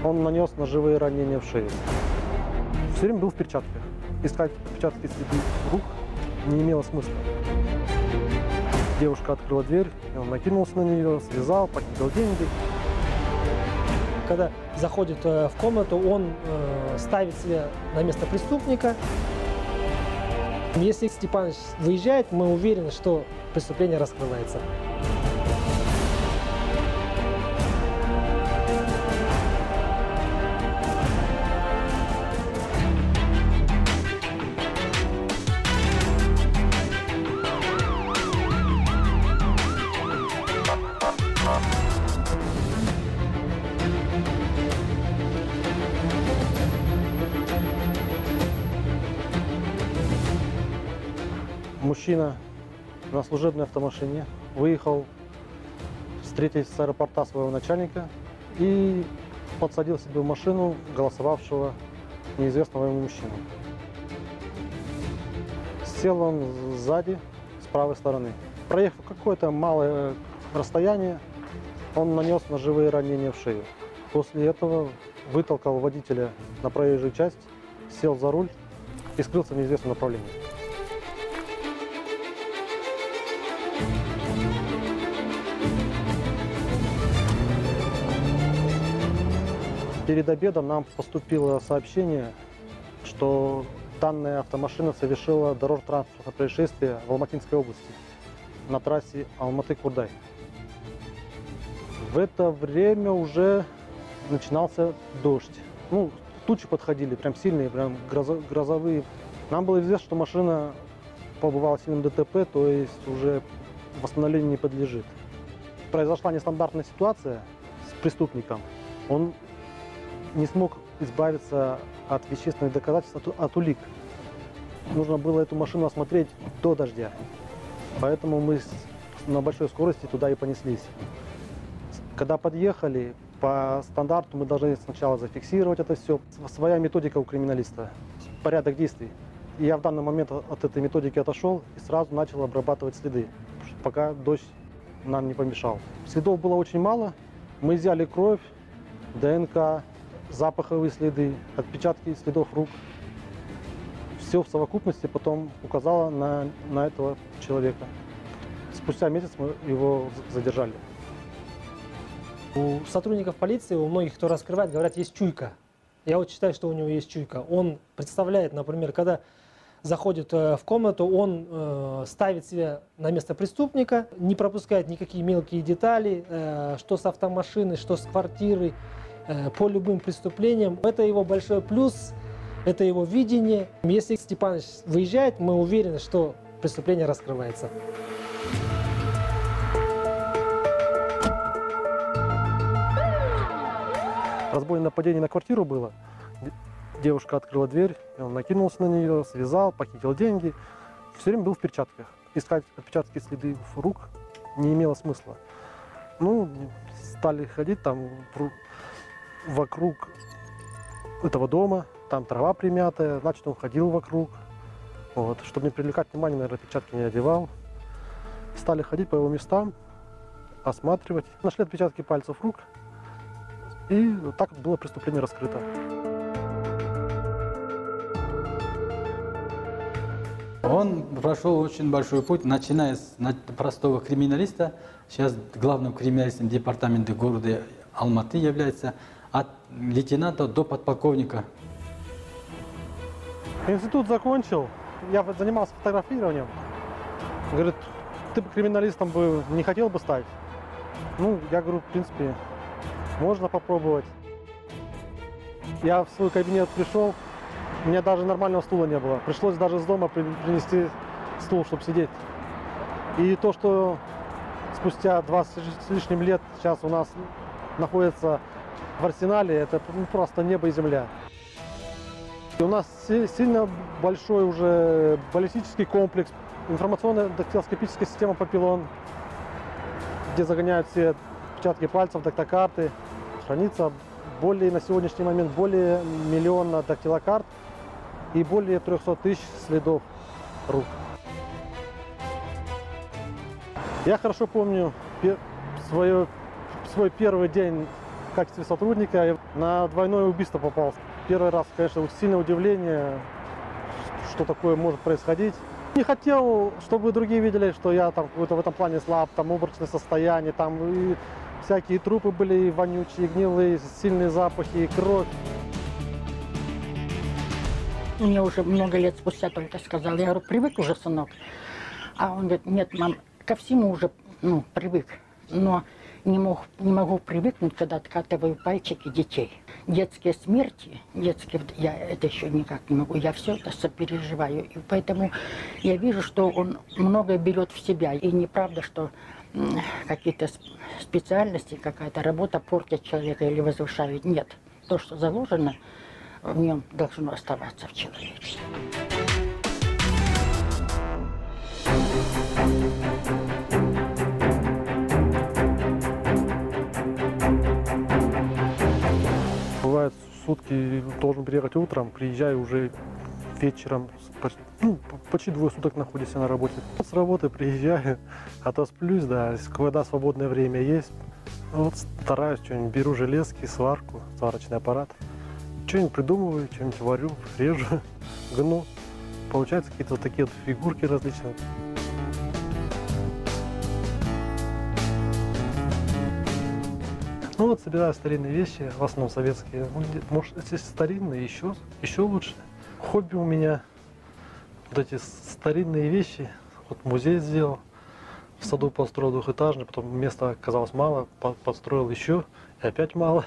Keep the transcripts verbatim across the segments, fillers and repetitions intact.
Он нанес ножевые ранения в шею. Все время был в перчатках. Искать отпечатки следы рук не имело смысла. Девушка открыла дверь, и он накинулся на нее, связал, похитил деньги. Когда заходит в комнату, он ставит себя на место преступника. Если Степанович выезжает, мы уверены, что преступление раскрывается. Мужчина на служебной автомашине выехал встретить с аэропорта своего начальника и подсадил себе в машину голосовавшего неизвестного ему мужчину. Сел он сзади, с правой стороны. Проехав какое-то малое расстояние, он нанес ножевые ранения в шею. После этого вытолкал водителя на проезжую часть, сел за руль и скрылся в неизвестном направлении. Перед обедом нам поступило сообщение, что данная автомашина совершила дорожно-транспортное происшествие в Алматинской области на трассе Алматы-Курдай. В это время уже начинался дождь. Ну, тучи подходили, прям сильные, прям грозовые. Нам было известно, что машина побывала в сильном ДТП, то есть уже восстановлению не подлежит. Произошла нестандартная ситуация с преступником. Он не смог избавиться от вещественных доказательств, от, от улик. Нужно было эту машину осмотреть до дождя. Поэтому мы с, на большой скорости туда и понеслись. Когда подъехали, по стандарту мы должны сначала зафиксировать это все. Своя методика у криминалиста, порядок действий. И я в данный момент от этой методики отошел и сразу начал обрабатывать следы, пока дождь нам не помешал. Следов было очень мало. Мы взяли кровь, ДНК, запаховые следы, отпечатки следов рук. Все в совокупности потом указало на, на этого человека. Спустя месяц мы его задержали. У сотрудников полиции, у многих, кто раскрывает, говорят, есть чуйка. Я вот считаю, что у него есть чуйка. Он представляет, например, когда заходит в комнату, он э, ставит себя на место преступника, не пропускает никакие мелкие детали, э, что с автомашины, что с квартиры, э, по любым преступлениям. Это его большой плюс, это его видение. Если Степанович выезжает, мы уверены, что преступление раскрывается. Разбойное нападение на квартиру было. Девушка открыла дверь, и он накинулся на нее, связал, похитил деньги. Все время был в перчатках. Искать отпечатки следы рук не имело смысла. Ну, стали ходить там вокруг этого дома, там трава примятая, значит, он ходил вокруг. Вот. Чтобы не привлекать внимание, наверное, отпечатки не одевал. Стали ходить по его местам, осматривать. Нашли отпечатки пальцев рук, и так было преступление раскрыто. Он прошел очень большой путь, начиная с простого криминалиста, сейчас главным криминалистом департамента города Алматы является, от лейтенанта до подполковника. Институт закончил, я занимался фотографированием. Говорит, ты бы криминалистом бы не хотел бы стать? Ну, я говорю, в принципе, можно попробовать. Я в свой кабинет пришел, у меня даже нормального стула не было. Пришлось даже с дома принести стул, чтобы сидеть. И то, что спустя двадцать с лишним лет сейчас у нас находится в арсенале, это просто небо и земля. И у нас сильно большой уже баллистический комплекс, информационная дактилоскопическая система Папиллон, где загоняют все отпечатки пальцев, дактилокарты. Хранится более, на сегодняшний момент более миллиона дактилокарт и более трёхсот тысяч следов рук. Я хорошо помню свое, свой первый день качестве сотрудника я на двойное убийство попал. Первый раз, конечно, вот сильное удивление, что такое может происходить. Не хотел, чтобы другие видели, что я там какой-то в этом плане слаб, там обморочное состояние, там и всякие трупы были вонючие, гнилые, сильные запахи, и кровь. Мне уже много лет спустя только сказал, я говорю, привык уже, сынок. А он говорит, нет, мам, ко всему уже, ну, привык. Но не, мог, не могу привыкнуть, когда откатываю пальчики детей. Детские смерти, детские, я это еще никак не могу, я все это сопереживаю. И поэтому я вижу, что он многое берет в себя. И неправда, что какие-то специальности, какая-то работа портят человека или возвышают. Нет, то, что заложено в нем, должно оставаться в человеке. Бывает, сутки должен приехать утром, приезжаю уже вечером, почти, ну, почти двое суток находишься на работе. С работы приезжаю, отосплюсь, да, когда свободное время есть, вот стараюсь, что-нибудь беру железки, сварку, сварочный аппарат, что-нибудь придумываю, что-нибудь варю, режу, гну. Получаются какие-то вот такие вот фигурки различные. Ну вот собираю старинные вещи, в основном советские. Может, если старинные, еще, еще лучше. Хобби у меня вот эти старинные вещи. Вот музей сделал, в саду построил двухэтажный, потом места оказалось мало, построил еще, и опять мало.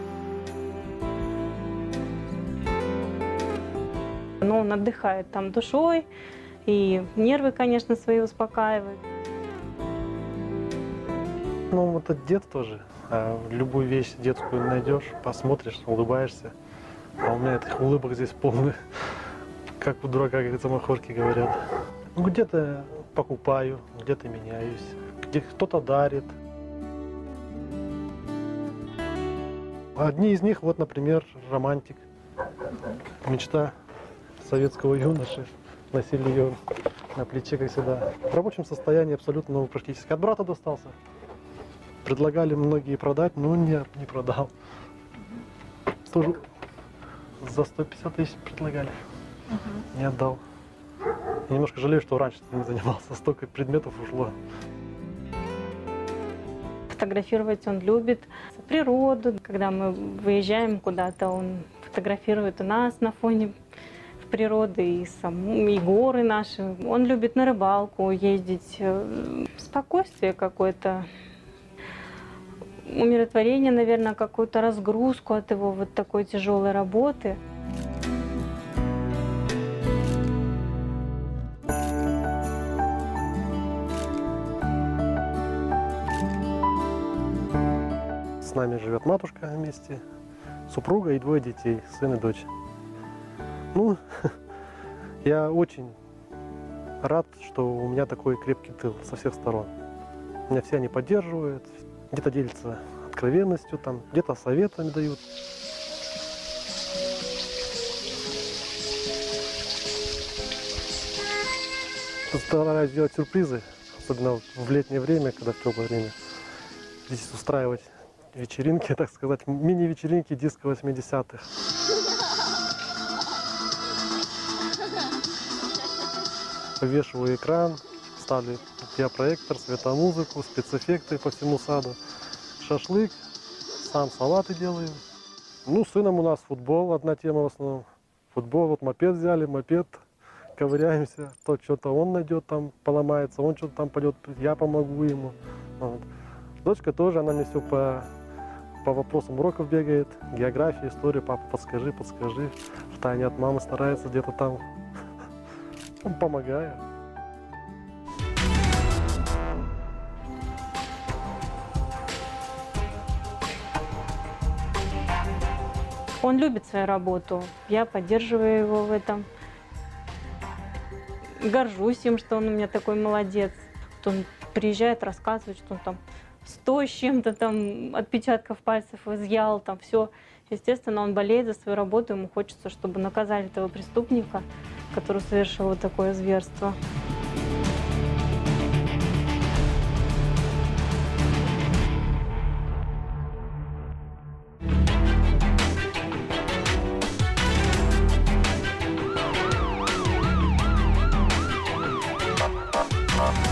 Но он отдыхает там душой, и нервы, конечно, свои успокаивает. Ну, это дед тоже. А любую вещь детскую найдешь, посмотришь, улыбаешься. А у меня этих улыбок здесь полно. Как у дурака, как самохорки говорят. Ну, где-то покупаю, где-то меняюсь, где кто-то дарит. Одни из них, вот, например, романтик. Мечта советского юноши. Носили ее на плече, как всегда. В рабочем состоянии абсолютно новый практически. От брата достался. Предлагали многие продать, но нет, не продал. Тоже за сто пятьдесят тысяч предлагали. Uh-huh. Не отдал. Я немножко жалею, что раньше не занимался. Столько предметов ушло. Фотографировать он любит природу. Когда мы выезжаем куда-то, он фотографирует у нас на фоне природы и, саму, и горы наши. Он любит на рыбалку ездить. Спокойствие какое-то. Умиротворение, наверное, какую-то разгрузку от его вот такой тяжелой работы. С нами живет матушка вместе, супруга и двое детей, сын и дочь. Ну, я очень рад, что у меня такой крепкий тыл со всех сторон. Меня все они поддерживают. Где-то делятся откровенностью, там, где-то советами дают. Стараюсь делать сюрпризы, особенно в летнее время, когда в теплое время. Здесь устраивать вечеринки, так сказать, мини-вечеринки диска восьмидесятых. Повешиваю экран, ставлю диапроектор, светомузыку, спецэффекты по всему саду. Шашлык, сам салаты делаю. Ну, с сыном у нас футбол, одна тема в основном. Футбол, вот мопед взяли, мопед, ковыряемся. То что-то он найдет, там поломается, он что-то там пойдет, я помогу ему. Вот. Дочка тоже, она мне все по, по вопросам уроков бегает, география, история, папа, подскажи, подскажи. Втайне от мамы старается где-то там, помогаю. Он любит свою работу, я поддерживаю его в этом. Горжусь им, что он у меня такой молодец. Вот он приезжает, рассказывает, что он там сто с чем-то там отпечатков пальцев изъял, там все. Естественно, он болеет за свою работу, ему хочется, чтобы наказали этого преступника, который совершил вот такое зверство. Украина.